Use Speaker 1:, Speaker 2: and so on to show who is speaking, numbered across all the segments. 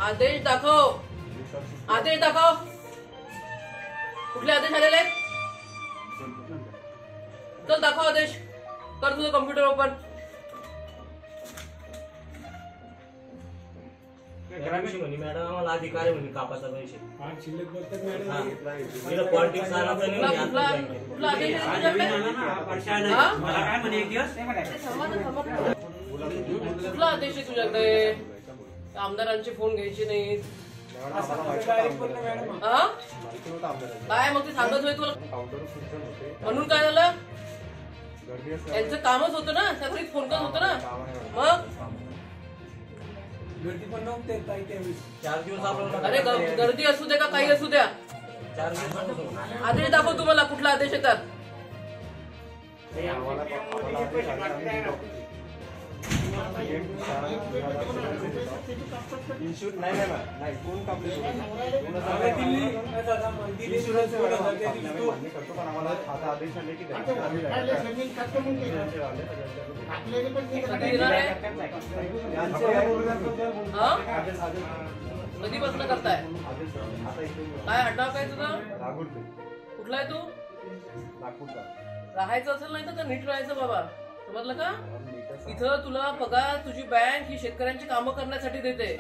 Speaker 1: आदेश दाखव, आदेश दाखव. कुठले आदेश आलेले आहेत? चल दाखव आदेश. कर तुझं कम्प्युटर ओपन.
Speaker 2: मॅडम आम्हाला अधिकार आहे म्हणे कापाचा पैसे.
Speaker 1: पॉलिटिक्स कुठला आदेश कुठला आदेश आहे तुझ्याकडे? आमदारांचे फोन घ्यायचे नाहीत. काय मग ते सांगत होय तुला म्हणून काय झालं? त्यांचं कामच होतं ना, त्यासाठी फोन करत होतं ना. मग
Speaker 3: गर्दी पण नव्हते
Speaker 2: 4 दिवस.
Speaker 1: अरे गर्दी असू द्या का काही असू द्या,
Speaker 2: 4 दिवस
Speaker 1: आदेश दाखव तुम्हाला. कुठला आदेश येतात? कधीपासून करताय? काय आडनाव काय तुझं? कुठला आहे तू? राहायचं असेल नाही तर नीट राहायचं बाबा, समजलं का? इथं तुला पगार तुझी बँक ही शेतकऱ्यांची कामं करण्यासाठी देते.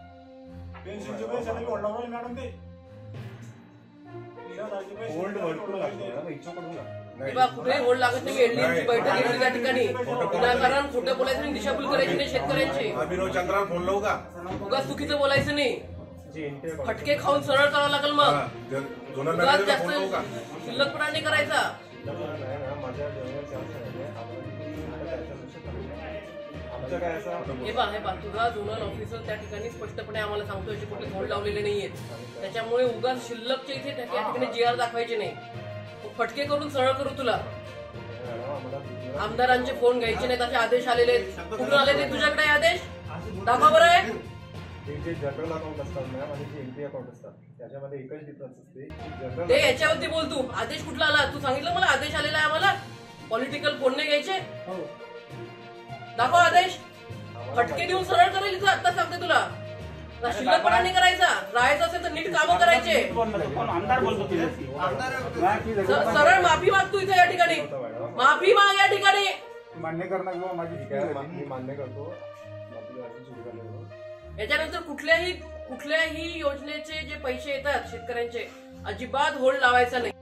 Speaker 1: कुठे होल्ड लागत नाही. एलडीएमची बैठक घेतली त्या ठिकाणी. विनाकारण खोटं बोलायचं नाही, दिशाभूल करायची नाही शेतकऱ्यांची. उगाच चुकीचं बोलायचं नाही. फटके खाऊन सरळ करावं लागेल. मग जास्त शिल्लकपणा नाही करायचा. हे पहा तुझा झोनल ऑफिसर त्या ठिकाणी स्पष्टपणे आम्हाला सांगतोय की कुठले होल्ड लावलेले नाहीयेत. त्याच्यामुळे उगाच शिल्लकच्या इथे त्या ठिकाणी जीआर दाखवायचे नाही. फटके करून सरळ करू तुला. आमदारांचे फोन घ्यायचे नाहीत असे आदेश आलेले आहेत. कुठून आले ते तुझ्याकडे आदेश? दाखवा बरं आहे.
Speaker 4: जनरल अकाउंट असतात मॅम आणि जे एनपी अकाउंट असतात त्याच्यामध्ये एकच डिफरन्स असते.
Speaker 1: ते याच्यावरती बोल तू. आदेश कुठला आला? तू सांगितलं मला आदेश आलेला आहे आम्हाला. पॉलिटिकल फोन नाही घ्यायचे. दाखव आदेश. फटके देऊन सरळ करेल. आता सांगते तुला, शिल्लकपणा नाही करायचा. राहायचं असेल तर नीट कामं करायचे. सरळ माफी मागतो इथे या ठिकाणी. माफी माग या ठिकाणी.
Speaker 4: मान्य करणार माझी मान्य करतो.
Speaker 1: याच्यानंतर कुठल्याही योजनेचे जे पैसे येतात शेतकऱ्यांचे अजिबात होल्ड लावायचा नाही.